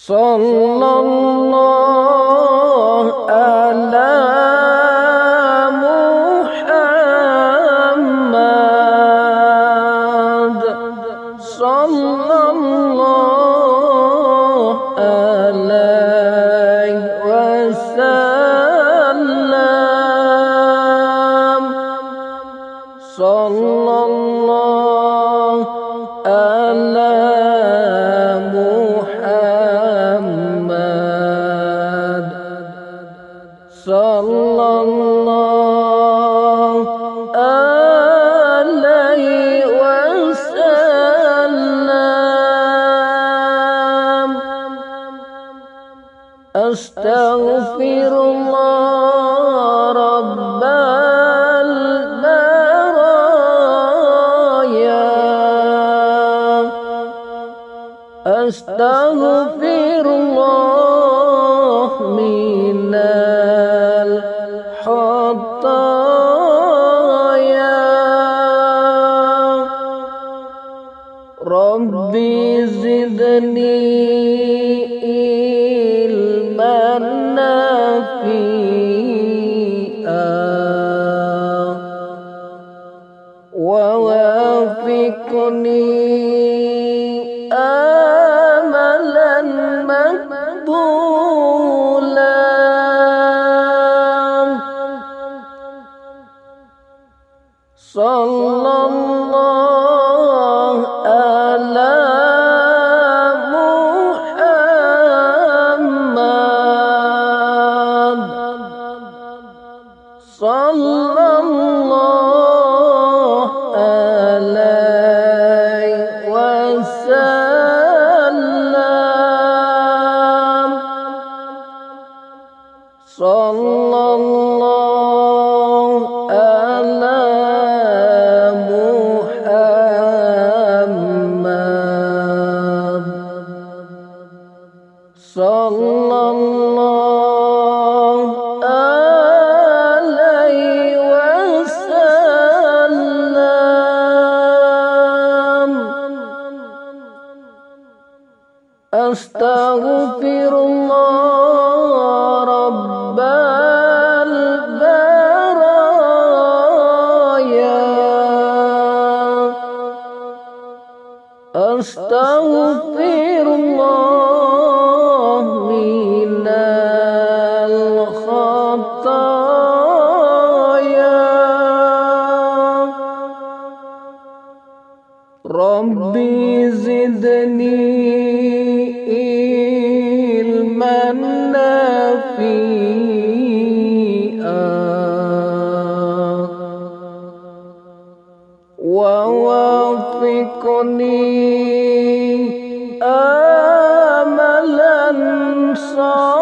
Sallallahu ala Muhammad, sallallahu alaihi wasallam, sallallahu ala Muhammad, sallallahu alaihi wasallam. Astaghfirullah rabbal baraya, astaghfirullah minal khataya. Rabbi zidni ilman nafi'an wa wafiqni amalan maqbulan. Sallallahu ala Muhammad, sallallahu alaihi wasallam, sallallahu ala Muhammad, sallallahu alaihi wasallam. Astaghfirullah rabbal baraya, astaghfirullah minal khataya. Rabbi zidni ilman nafi'an wa wafiqni amalan salih.